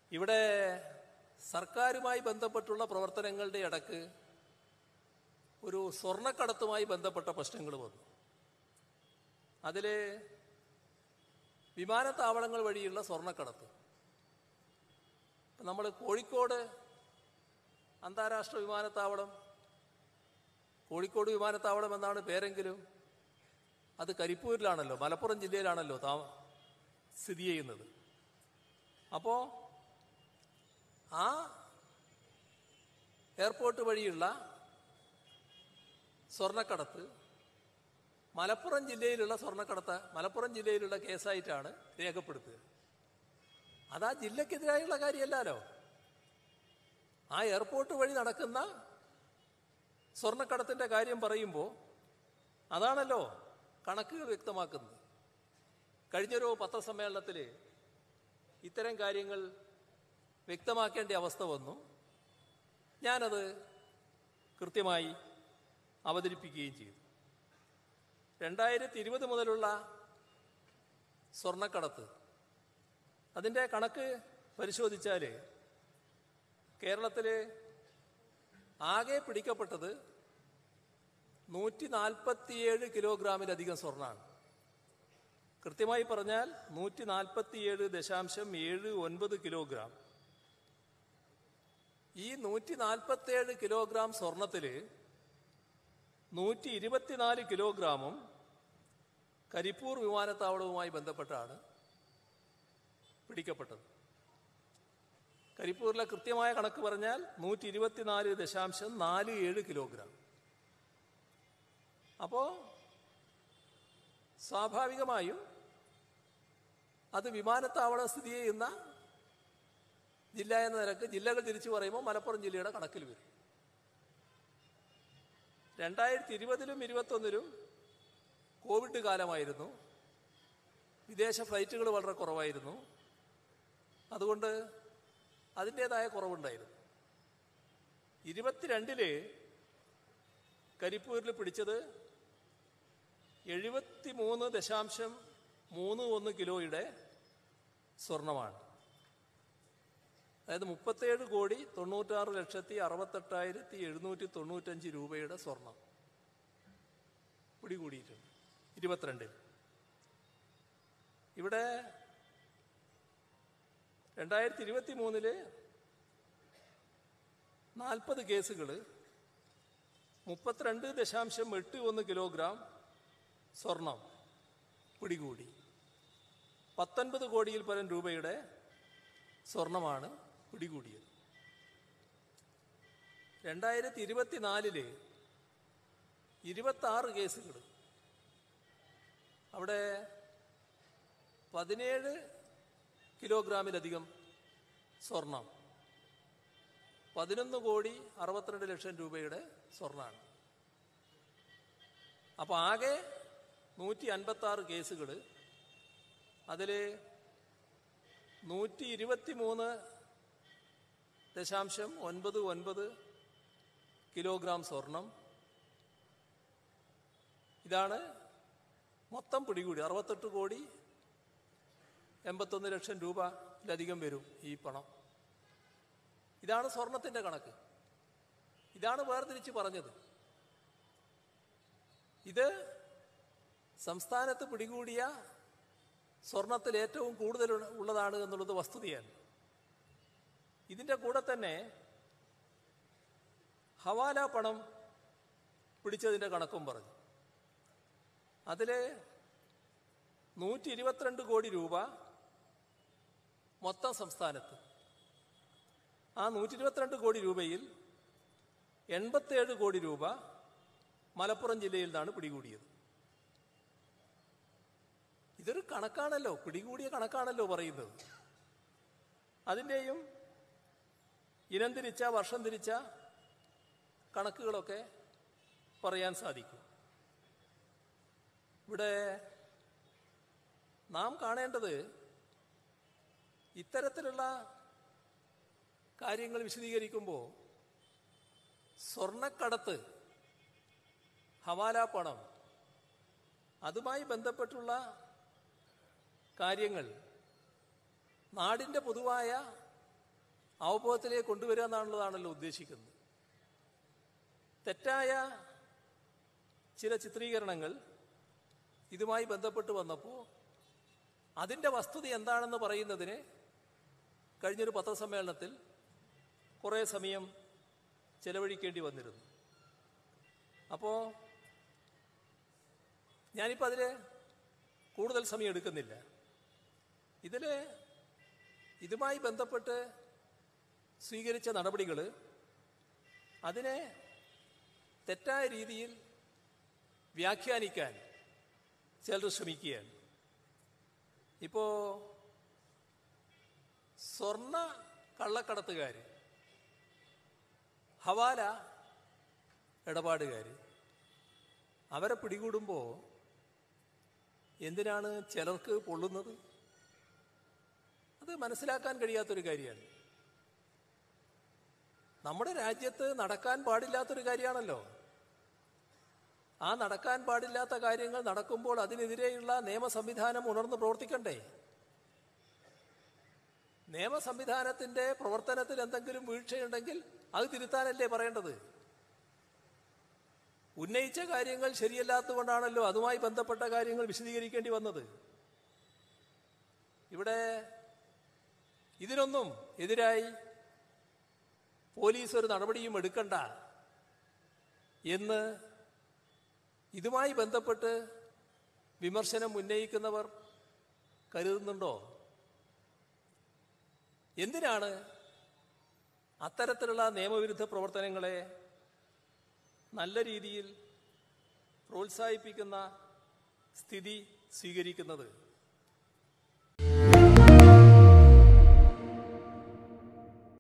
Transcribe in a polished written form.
ഇവിടെ സർക്കാരുമായി ബന്ധപ്പെട്ടുള്ള പ്രവർത്തനങ്ങളുടെ ഇടക്ക് ഒരു സ്വർണ്ണക്കടത്തുമായി ബന്ധപ്പെട്ട പ്രശ്നങ്ങൾ വന്നു. അതിൽ വിമാനത്താവളങ്ങൾ വഴിയുള്ള സ്വർണ്ണക്കടത്ത്. നമ്മൾ കോഴിക്കോട് അന്താരാഷ്ട്ര വിമാനത്താവളം, കോഴിക്കോട് വിമാനത്താവളം എന്നാണ് പേരെങ്കിലും അത് കരിപ്പൂരിലാണല്ലോ, മലപ്പുറം ജില്ലയിലാണല്ലോ സ്ഥിതി ചെയ്യുന്നത്. അപ്പോൾ ആ എയർപോർട്ട് വഴിയുള്ള സ്വർണ്ണക്കടത്ത് മലപ്പുറം ജില്ലയിലുള്ള കേസായിട്ടാണ് രേഖപ്പെടുത്തുക. അതാ ജില്ലക്കെതിരായുള്ള കാര്യമല്ലല്ലോ. ആ എയർപോർട്ട് വഴി നടക്കുന്ന സ്വർണ്ണക്കടത്തിന്റെ കാര്യം പറയുമ്പോൾ അതാണല്ലോ കണക്കുകൾ വ്യക്തമാക്കുന്നത്. കഴിഞ്ഞൊരു പത്രസമ്മേളനത്തിൽ ഇത്തരം കാര്യങ്ങൾ വ്യക്തമാക്കേണ്ട അവസ്ഥ വന്നു. ഞാനത് കൃത്യമായി അവതരിപ്പിക്കുകയും ചെയ്തു. 2020 മുതലുള്ള സ്വർണ്ണക്കടത്ത്, അതിൻ്റെ കണക്ക് പരിശോധിച്ചാൽ കേരളത്തിൽ ആകെ പിടിക്കപ്പെട്ടത് 147 കിലോഗ്രാമിലധികം സ്വർണ്ണമാണ്. കൃത്യമായി പറഞ്ഞാൽ 147.79 കിലോഗ്രാം. ഈ 147 കിലോഗ്രാം സ്വർണത്തിൽ 124 കിലോഗ്രാമും കരിപ്പൂർ വിമാനത്താവളവുമായി ബന്ധപ്പെട്ടാണ് പിടിക്കപ്പെട്ടത്. കരിപ്പൂരിലെ കൃത്യമായ കണക്ക് പറഞ്ഞാൽ 124.47 കിലോഗ്രാം. അപ്പോൾ സ്വാഭാവികമായും അത് വിമാനത്താവളം സ്ഥിതി ചെയ്യുന്ന ജില്ല എന്ന നിലക്ക് ജില്ലകൾ തിരിച്ചു പറയുമ്പോൾ മലപ്പുറം ജില്ലയുടെ കണക്കിൽ വരും. 2020-ലും 2021-ലും കോവിഡ് കാലമായിരുന്നു. വിദേശ ഫ്ലൈറ്റുകൾ വളരെ കുറവായിരുന്നു. അതുകൊണ്ട് അതിൻ്റേതായ കുറവുണ്ടായിരുന്നു. 2022 കരിപ്പൂരിൽ പിടിച്ചത് 73.31 കിലോയുടെ സ്വർണമാണ്. അതായത് 37,96,68,795 രൂപയുടെ സ്വർണം പിടികൂടിയിട്ടുണ്ട് 2022. ഇവിടെ 2023 40 കേസുകൾ 32.81 കിലോഗ്രാം സ്വർണം പിടികൂടി. 19 കോടിയിൽ പരം രൂപയുടെ സ്വർണമാണ് പിടികൂടിയത്. 2024 26 കേസുകൾ, അവിടെ 17 കിലോഗ്രാമിലധികം സ്വർണം, 11,62,00,000 രൂപയുടെ സ്വർണ്ണമാണ്. അപ്പോൾ ആകെ 156 കേസുകൾ, അതിൽ 123.99 കിലോഗ്രാം സ്വർണം. ഇതാണ് മൊത്തം പിടികൂടി. 68,81,00,000 രൂപയിലധികം വരും ഈ പണം. ഇതാണ് സ്വർണത്തിൻ്റെ കണക്ക്. ഇതാണ് വേർതിരിച്ച് പറഞ്ഞത്. ഇത് സംസ്ഥാനത്ത് പിടികൂടിയ സ്വർണത്തിൽ ഏറ്റവും കൂടുതൽ ഉള്ളതാണ് എന്നുള്ളത് വസ്തുതയാണ്. ഇതിൻ്റെ കൂടെ തന്നെ ഹവാല പണം പിടിച്ചതിൻ്റെ കണക്കും പറഞ്ഞു. അതിൽ 122 കോടി രൂപ മൊത്തം സംസ്ഥാനത്ത്. ആ 122 കോടി രൂപയിൽ 87 കോടി രൂപ മലപ്പുറം ജില്ലയിൽ നിന്നാണ് പിടികൂടിയത്. ഇതൊരു കണക്കാണല്ലോ, പിടികൂടിയ കണക്കാണല്ലോ പറയുന്നത്. അതിൻ്റെയും ഇനം തിരിച്ച വർഷം തിരിച്ച കണക്കുകളൊക്കെ പറയാൻ സാധിക്കും. ഇവിടെ നാം കാണേണ്ടത് ഇത്തരത്തിലുള്ള കാര്യങ്ങൾ വിശദീകരിക്കുമ്പോൾ സ്വർണ്ണക്കടത്ത്, ഹവാല പണം, അതുമായി ബന്ധപ്പെട്ടുള്ള കാര്യങ്ങൾ നാടിൻ്റെ പൊതുവായ അവബോധത്തിലേക്ക് കൊണ്ടുവരിക എന്നുള്ളതാണല്ലോ ഉദ്ദേശിക്കുന്നത്. തെറ്റായ ചില ചിത്രീകരണങ്ങൾ ഇതുമായി ബന്ധപ്പെട്ട് വന്നപ്പോൾ അതിൻ്റെ വസ്തുത എന്താണെന്ന് പറയുന്നതിന് കഴിഞ്ഞൊരു പത്രസമ്മേളനത്തിൽ കുറേ സമയം ചെലവഴിക്കേണ്ടി വന്നിരുന്നു. അപ്പോൾ ഞാനിപ്പോൾ അതിൽ കൂടുതൽ സമയം എടുക്കുന്നില്ല. ഇതുമായി ബന്ധപ്പെട്ട് സ്വീകരിച്ച നടപടികൾ അതിനെ തെറ്റായ രീതിയിൽ വ്യാഖ്യാനിക്കാൻ ചിലർ ശ്രമിക്കുകയാണ്. ഇപ്പോൾ സ്വർണ്ണ കള്ളക്കടത്തുകാർ, ഹവാല ഇടപാടുകാർ, അവരെ പിടികൂടുമ്പോൾ എന്തിനാണ് ചിലർക്ക് പൊള്ളുന്നത്? അത് മനസ്സിലാക്കാൻ കഴിയാത്തൊരു കാര്യമാണ്. നമ്മുടെ രാജ്യത്ത് നടക്കാൻ പാടില്ലാത്തൊരു കാര്യമാണല്ലോ. ആ നടക്കാൻ പാടില്ലാത്ത കാര്യങ്ങൾ നടക്കുമ്പോൾ അതിനെതിരെയുള്ള നിയമ സംവിധാനം ഉണർന്ന് പ്രവർത്തിക്കണ്ടേ? നിയമ സംവിധാനത്തിന്റെ പ്രവർത്തനത്തിൽ എന്തെങ്കിലും വീഴ്ചയുണ്ടെങ്കിൽ അത് തിരുത്താനല്ലേ പറയേണ്ടത്? ഉന്നയിച്ച കാര്യങ്ങൾ ശരിയല്ലാത്തതുകൊണ്ടാണല്ലോ അതുമായി ബന്ധപ്പെട്ട കാര്യങ്ങൾ വിശദീകരിക്കേണ്ടി വന്നത്. ഇവിടെ ഇതിനൊന്നും എതിരായി പോലീസ് ഒരു നടപടിയും എടുക്കണ്ട എന്ന് ഇതുമായി ബന്ധപ്പെട്ട് വിമർശനം ഉന്നയിക്കുന്നവർ കരുതുന്നുണ്ടോ? എന്തിനാണ് അത്തരത്തിലുള്ള നിയമവിരുദ്ധ പ്രവർത്തനങ്ങളെ നല്ല രീതിയിൽ പ്രോത്സാഹിപ്പിക്കുന്ന സ്ഥിതി സ്വീകരിക്കുന്നത്?